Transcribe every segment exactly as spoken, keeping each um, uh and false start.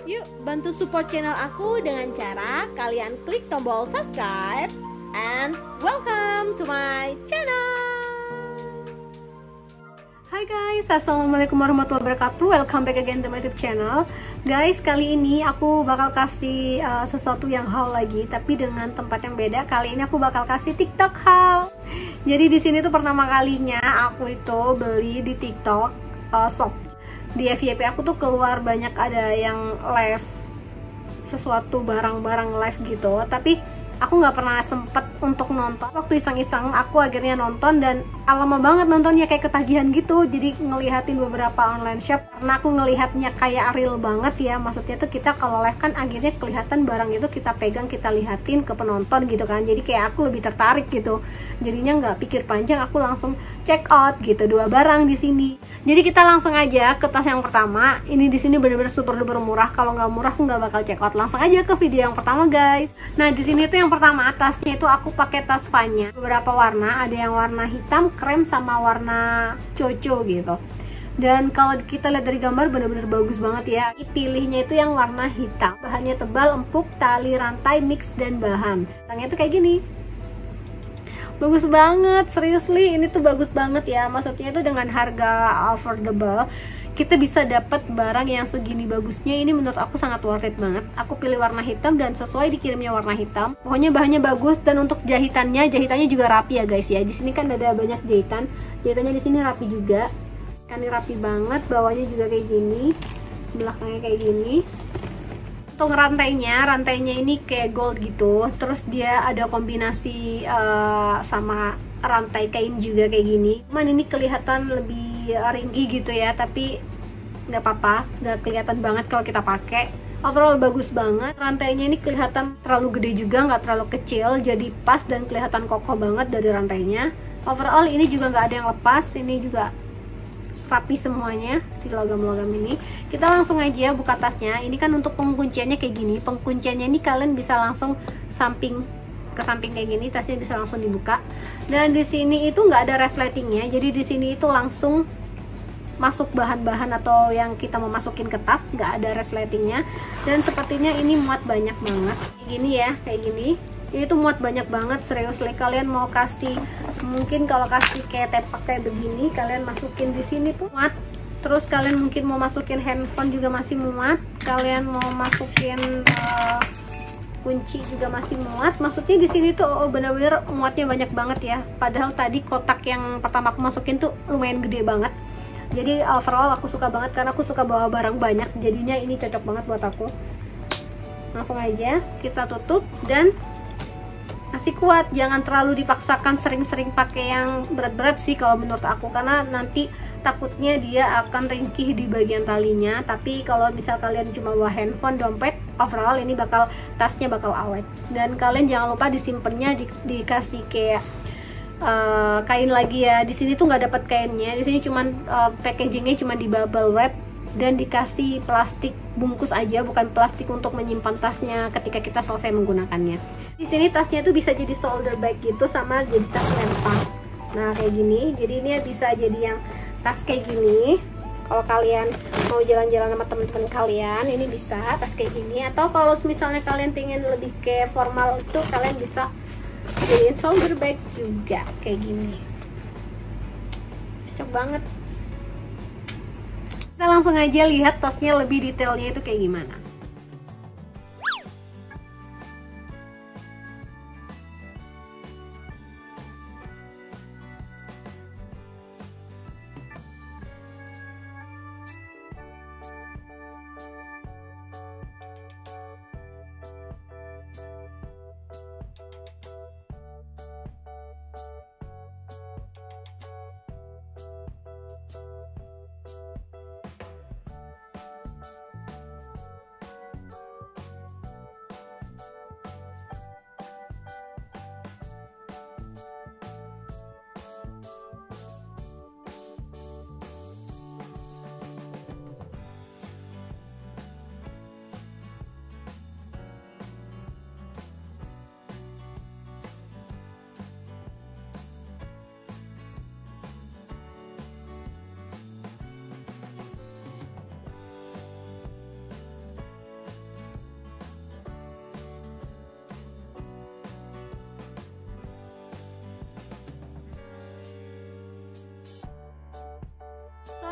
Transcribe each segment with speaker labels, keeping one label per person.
Speaker 1: Yuk bantu support channel aku dengan cara kalian klik tombol subscribe. And welcome to my channel. Hai guys, assalamualaikum warahmatullahi wabarakatuh. Welcome back again to my YouTube channel. Guys, kali ini aku bakal kasih uh, sesuatu yang haul lagi, tapi dengan tempat yang beda. Kali ini aku bakal kasih TikTok haul. Jadi di sini tuh pertama kalinya aku itu beli di TikTok uh, Shop. Di F Y P aku tuh keluar banyak ada yang live sesuatu barang-barang live gitu, tapi aku nggak pernah sempet untuk nonton. Waktu iseng-iseng aku akhirnya nonton dan lama banget nontonnya, kayak ketagihan gitu. Jadi ngelihatin beberapa online shop karena aku ngelihatnya kayak real banget ya. Maksudnya tuh kita kalau live kan akhirnya kelihatan barang itu kita pegang, kita lihatin ke penonton gitu kan. Jadi kayak aku lebih tertarik gitu. Jadinya nggak pikir panjang, aku langsung check out gitu dua barang di sini. Jadi kita langsung aja ke tas yang pertama. Ini di sini bener-bener super duper murah. Kalau nggak murah aku nggak bakal check out. Langsung aja ke video yang pertama guys. Nah di sini tuh yang pertama tasnya itu aku pakai tas Vanya. Beberapa warna, ada yang warna hitam, krem, sama warna coco gitu. Dan kalau kita lihat dari gambar bener-bener bagus banget ya. Pilihnya itu yang warna hitam. Bahannya tebal, empuk, tali rantai, mix dan bahan. Tangnya tuh kayak gini. Bagus banget, seriously ini tuh bagus banget ya. Maksudnya itu dengan harga affordable kita bisa dapat barang yang segini bagusnya. Ini menurut aku sangat worth it banget. Aku pilih warna hitam dan sesuai dikirimnya warna hitam. Pokoknya bahannya bagus dan untuk jahitannya, jahitannya juga rapi ya guys ya. Di sini kan ada banyak jahitan. Jahitannya di sini rapi juga. Kan ini rapi banget, bawahnya juga kayak gini. Belakangnya kayak gini. Untuk rantainya, rantainya ini kayak gold gitu. Terus dia ada kombinasi uh, sama rantai kain juga kayak gini. Cuman ini kelihatan lebih ringgi gitu ya, tapi nggak apa-apa, nggak kelihatan banget kalau kita pakai. Overall bagus banget. Rantainya ini kelihatan terlalu gede juga, nggak terlalu kecil, jadi pas dan kelihatan kokoh banget dari rantainya. Overall ini juga nggak ada yang lepas, ini juga rapi semuanya si logam-logam ini. Kita langsung aja buka tasnya. Ini kan untuk pengunciannya kayak gini. Pengunciannya ini kalian bisa langsung samping ke samping kayak gini, tasnya bisa langsung dibuka. Dan di sini itu nggak ada resletingnya, jadi di sini itu langsung masuk bahan-bahan atau yang kita mau masukin ke tas, nggak ada resletingnya. Dan sepertinya ini muat banyak banget kayak gini ya, kayak gini. Ini tuh muat banyak banget, serius. Kalian mau kasih, mungkin kalau kasih kayak tepak kayak begini, kalian masukin di sini tuh muat. Terus kalian mungkin mau masukin handphone juga masih muat. Kalian mau masukin uh, kunci juga masih muat. Maksudnya di sini tuh oh, bener-bener muatnya banyak banget ya. Padahal tadi kotak yang pertama aku masukin tuh lumayan gede banget. Jadi overall aku suka banget karena aku suka bawa barang banyak. Jadinya ini cocok banget buat aku. Langsung aja kita tutup dan masih kuat. Jangan terlalu dipaksakan sering-sering pakai yang berat-berat sih kalau menurut aku, karena nanti takutnya dia akan ringkih di bagian talinya. Tapi kalau misal kalian cuma bawa handphone, dompet, overall ini bakal tasnya bakal awet. Dan kalian jangan lupa disimpannya di, dikasih kayak uh, kain lagi ya. Di sini tuh nggak dapat kainnya. Di sini cuman uh, packagingnya cuma di bubble wrap dan dikasih plastik bungkus aja, bukan plastik untuk menyimpan tasnya ketika kita selesai menggunakannya. Di sini tasnya tuh bisa jadi shoulder bag gitu, sama jadi tas lempar. Nah kayak gini, jadi ini bisa jadi yang tas kayak gini. Kalau kalian mau jalan-jalan sama teman-teman kalian, ini bisa tas kayak gini. Atau kalau misalnya kalian pengen lebih kayak formal itu, kalian bisa jadiin shoulder bag juga kayak gini. Cocok banget. Kita langsung aja lihat tasnya lebih detailnya itu kayak gimana.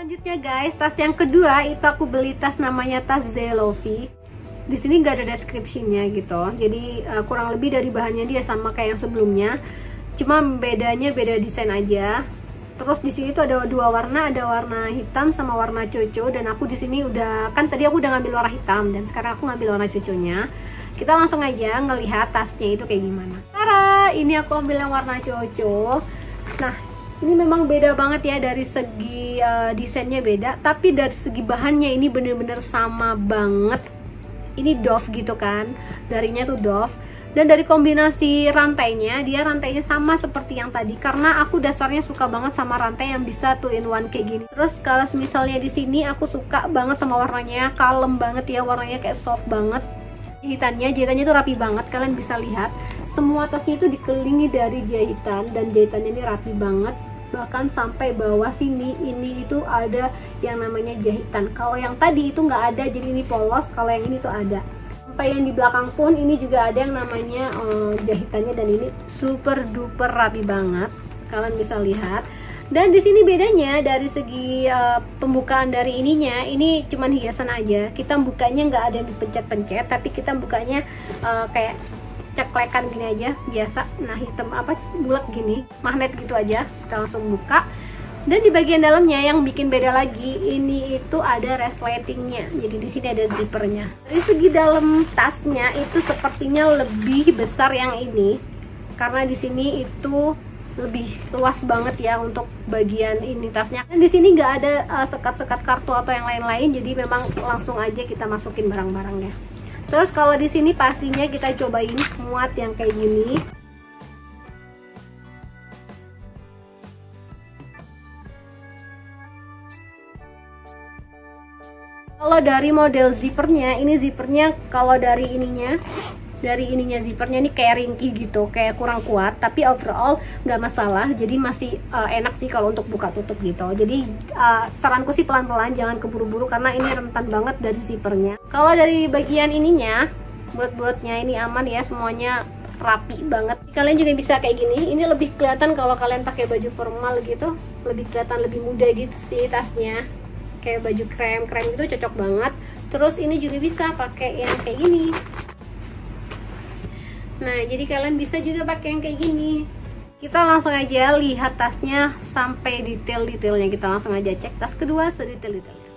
Speaker 1: Selanjutnya guys, tas yang kedua itu aku beli tas namanya tas Zelovi. Di sini nggak ada description-nya gitu, jadi uh, kurang lebih dari bahannya dia sama kayak yang sebelumnya, cuma bedanya beda desain aja. Terus di sini tuh ada dua warna, ada warna hitam sama warna coco, dan aku di sini udah kan tadi aku udah ngambil warna hitam dan sekarang aku ngambil warna coconya. Kita langsung aja ngelihat tasnya itu kayak gimana. Tara, ini aku ambil yang warna coco. Nah, ini memang beda banget ya dari segi uh, desainnya beda, tapi dari segi bahannya ini bener-bener sama banget. Ini doff gitu kan, darinya tuh doff, dan dari kombinasi rantainya, dia rantainya sama seperti yang tadi karena aku dasarnya suka banget sama rantai yang bisa two in one kayak gini. Terus kalau misalnya di sini aku suka banget sama warnanya, kalem banget ya, warnanya kayak soft banget. Jahitannya, jahitannya tuh rapi banget, kalian bisa lihat semua tasnya itu dikelilingi dari jahitan dan jahitannya ini rapi banget. Bahkan sampai bawah sini ini itu ada yang namanya jahitan. Kalau yang tadi itu nggak ada, jadi ini polos. Kalau yang ini tuh ada. Sampai yang di belakang pun ini juga ada yang namanya um, jahitannya, dan ini super duper rapi banget. Kalian bisa lihat. Dan di sini bedanya dari segi uh, pembukaan dari ininya, ini cuman hiasan aja. Kita bukanya nggak ada yang dipencet-pencet, tapi kita bukanya uh, kayak ceklekan gini aja biasa. Nah, hitam apa bulat gini, magnet gitu aja, kita langsung buka. Dan di bagian dalamnya yang bikin beda lagi, ini itu ada resletingnya, jadi di sini ada zippernya. Dari segi dalam tasnya itu sepertinya lebih besar yang ini karena di sini itu lebih luas banget ya untuk bagian ini tasnya. Dan di sini nggak ada uh, sekat-sekat kartu atau yang lain-lain, jadi memang langsung aja kita masukin barang-barangnya. Terus kalau di sini pastinya kita cobain muat yang kayak gini. Kalau dari model zippernya, ini zippernya kalau dari ininya, dari ininya zippernya ini kayak ringkih gitu, kayak kurang kuat. Tapi overall nggak masalah, jadi masih uh, enak sih kalau untuk buka tutup gitu. Jadi uh, saranku sih pelan-pelan, jangan keburu-buru karena ini rentan banget dari zippernya. Kalau dari bagian ininya, bulat-bulatnya ini aman ya, semuanya rapi banget. Kalian juga bisa kayak gini. Ini lebih kelihatan kalau kalian pakai baju formal gitu, lebih kelihatan lebih muda gitu sih tasnya. Kayak baju krem-krem gitu cocok banget. Terus ini juga bisa pakai yang kayak gini. Nah, jadi kalian bisa juga pakai yang kayak gini. Kita langsung aja lihat tasnya sampai detail-detailnya. Kita langsung aja cek tas kedua sedetail-detailnya.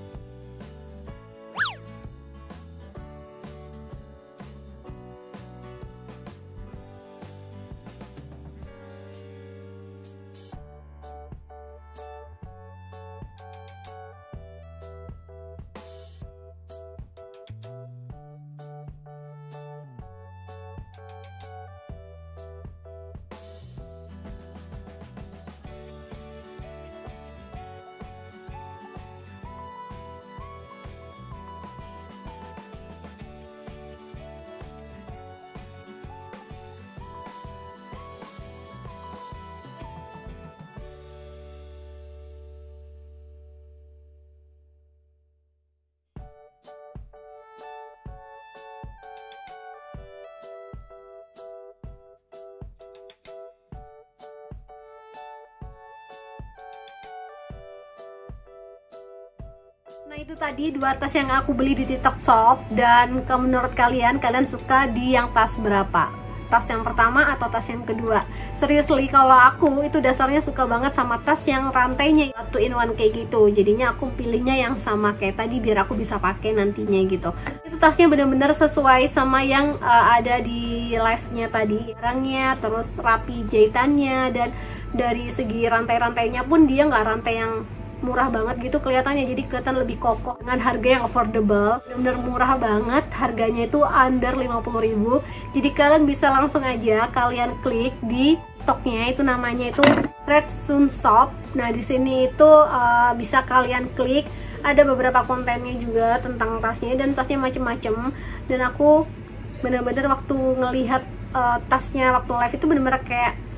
Speaker 1: Nah, itu tadi dua tas yang aku beli di TikTok Shop. Dan ke menurut kalian, kalian suka di yang tas berapa? Tas yang pertama atau tas yang kedua? Seriously, kalau aku itu dasarnya suka banget sama tas yang rantainya two in one kayak gitu. Jadinya aku pilihnya yang sama kayak tadi biar aku bisa pakai nantinya gitu. Itu tasnya bener-bener sesuai sama yang uh, ada di live-nya tadi. Barangnya, terus rapi jahitannya, dan dari segi rantai-rantainya pun dia nggak rantai yang murah banget gitu kelihatannya, jadi kelihatan lebih kokoh dengan harga yang affordable. Bener-bener murah banget, harganya itu under lima puluh ribu. Jadi kalian bisa langsung aja kalian klik di TikToknya, itu namanya itu Red Sun Shop. Nah, di sini itu uh, bisa kalian klik, ada beberapa kontennya juga tentang tasnya, dan tasnya macem-macem. Dan aku bener-bener waktu ngelihat uh, tasnya waktu live itu bener-bener kayak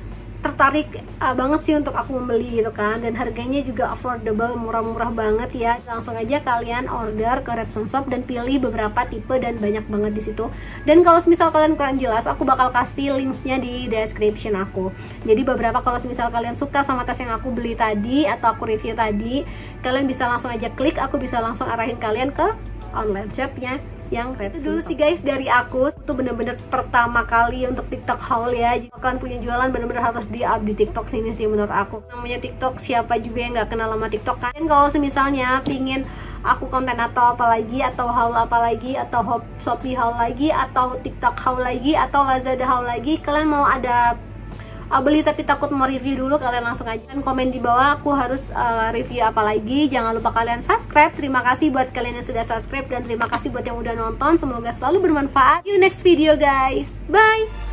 Speaker 1: tertarik uh, banget sih untuk aku membeli gitu kan, dan harganya juga affordable, murah-murah banget ya. Langsung aja kalian order ke Repson Shop dan pilih beberapa tipe dan banyak banget di situ. Dan kalau misal kalian kurang jelas, aku bakal kasih linksnya di description aku. Jadi beberapa kalau misal kalian suka sama tas yang aku beli tadi atau aku review tadi, kalian bisa langsung aja klik, aku bisa langsung arahin kalian ke online shopnya yang Repson. Dulu sih guys dari aku itu bener-bener pertama kali untuk TikTok haul ya. Jadi kalian punya jualan bener-bener harus di up di TikTok sini sih menurut aku. Namanya TikTok, siapa juga yang nggak kenal sama TikTok kan. Dan kalau misalnya pingin aku konten atau apa lagi, atau haul apa lagi, atau Shopee haul lagi, atau TikTok haul lagi, atau Lazada haul lagi, kalian mau ada uh, beli tapi takut mau review dulu, kalian langsung aja komen di bawah aku harus uh, review apa lagi. Jangan lupa kalian subscribe. Terima kasih buat kalian yang sudah subscribe, dan terima kasih buat yang udah nonton. Semoga selalu bermanfaat. See you next video guys, bye.